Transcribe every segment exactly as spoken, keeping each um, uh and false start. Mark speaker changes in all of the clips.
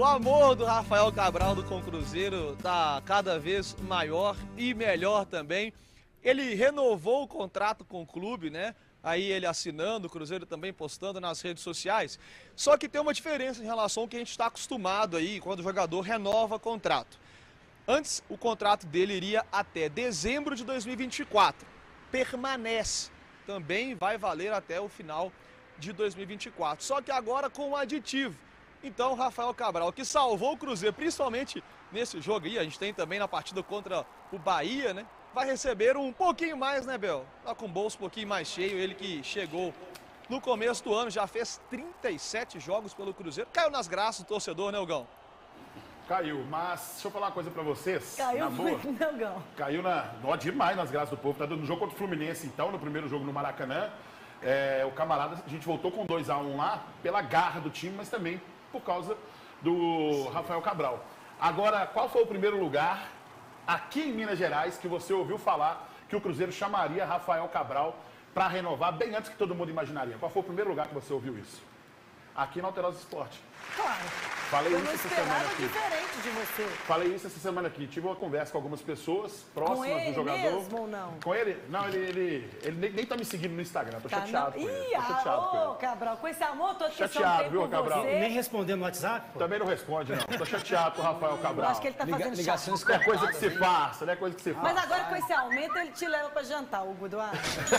Speaker 1: o amor do Rafael Cabral com o Cruzeiro está cada vez maior e melhor também. Ele renovou o contrato com o clube, né? Aí ele assinando, o Cruzeiro também postando nas redes sociais. Só que tem uma diferença em relação ao que a gente está acostumado aí quando o jogador renova contrato. Antes, o contrato dele iria até dezembro de dois mil e vinte e quatro. Permanece. Também vai valer até o final de dois mil e vinte e quatro. Só que agora com um aditivo. Então, o Rafael Cabral, que salvou o Cruzeiro, principalmente nesse jogo aí, a gente tem também na partida contra o Bahia, né? Vai receber um pouquinho mais, né, Bel? Tá com o bolso um pouquinho mais cheio, ele que chegou no começo do ano, já fez trinta e sete jogos pelo Cruzeiro. Caiu nas graças do torcedor, né, Hugão?
Speaker 2: Caiu, mas deixa eu falar uma coisa pra vocês.
Speaker 3: Caiu
Speaker 2: na boa.
Speaker 3: muito, né, Hugão?
Speaker 2: Caiu na, nó demais nas graças do povo. Tá dando no jogo contra o Fluminense, então, no primeiro jogo no Maracanã. É, o camarada, a gente voltou com dois a um lá, pela garra do time, mas também por causa do Rafael Cabral. Agora, qual foi o primeiro lugar aqui em Minas Gerais que você ouviu falar que o Cruzeiro chamaria Rafael Cabral para renovar bem antes que todo mundo imaginaria? Qual foi o primeiro lugar que você ouviu isso? Aqui na Alterosa Esporte.
Speaker 3: Claro.
Speaker 2: Falei
Speaker 3: eu
Speaker 2: isso
Speaker 3: não
Speaker 2: essa semana
Speaker 3: esperava
Speaker 2: aqui.
Speaker 3: diferente de você.
Speaker 2: Falei isso essa semana aqui. Tive uma conversa com algumas pessoas próximas
Speaker 3: Com ele
Speaker 2: do jogador.
Speaker 3: mesmo ou não?
Speaker 2: Com ele? Não, ele, ele, ele nem, nem tá me seguindo no Instagram. Tô
Speaker 3: Tá,
Speaker 2: chateado
Speaker 3: não.
Speaker 2: com ele.
Speaker 3: Ih,
Speaker 2: Tô chateado
Speaker 3: ah,
Speaker 2: com
Speaker 3: ô,
Speaker 2: ele.
Speaker 3: Cabral, com esse amor todo que eu
Speaker 2: Chateado,
Speaker 3: tenho
Speaker 2: viu,
Speaker 3: por
Speaker 2: Cabral?
Speaker 3: você.
Speaker 4: Nem respondendo no WhatsApp, pô.
Speaker 2: Também não responde, não. Tô chateado com o Rafael Cabral.
Speaker 3: Eu acho que ele tá
Speaker 4: Liga-
Speaker 3: fazendo
Speaker 4: ligações
Speaker 3: chato.
Speaker 2: Não é coisa que se faça, não é coisa que se
Speaker 3: Mas
Speaker 2: faça.
Speaker 3: agora com esse aumento ele te leva pra jantar, Hugo Duarte.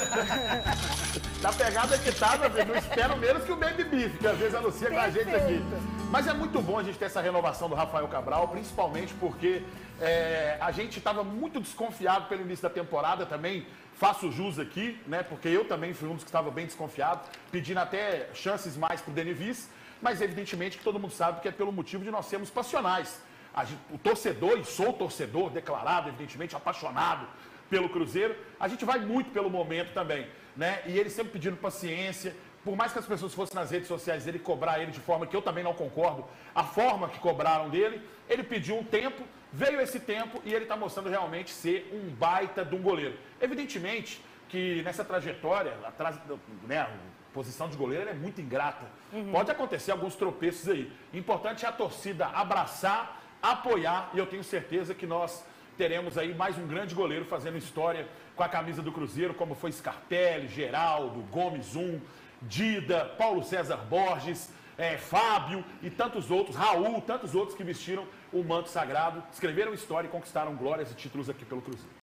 Speaker 2: Da pegada que tá, meu filho, não espero menos que o Baby Beef, que às vezes anuncia com a gente aqui.
Speaker 3: Perfeito.
Speaker 2: Mas é muito bom a gente ter essa renovação do Rafael Cabral, principalmente porque é, a gente estava muito desconfiado pelo início da temporada também. Faço jus aqui, né? Porque eu também fui um dos que estava bem desconfiado, pedindo até chances mais pro Denivis, mas evidentemente que todo mundo sabe que é pelo motivo de nós sermos passionais. A gente, o torcedor, e sou torcedor declarado, evidentemente, apaixonado pelo Cruzeiro, a gente vai muito pelo momento também, né? E ele sempre pedindo paciência. Por mais que as pessoas fossem nas redes sociais dele cobrar ele de forma que eu também não concordo, a forma que cobraram dele, ele pediu um tempo, veio esse tempo e ele está mostrando realmente ser um baita de um goleiro. Evidentemente que nessa trajetória, atrás, né, a posição de goleiro é muito ingrata. Uhum. Pode acontecer alguns tropeços aí. O importante é a torcida abraçar, apoiar, e eu tenho certeza que nós teremos aí mais um grande goleiro fazendo história com a camisa do Cruzeiro, como foi Scarpelli, Geraldo, Gomes um, Dida, Paulo César Borges, é, Fábio e tantos outros, Raul, tantos outros que vestiram o manto sagrado, escreveram história e conquistaram glórias e títulos aqui pelo Cruzeiro.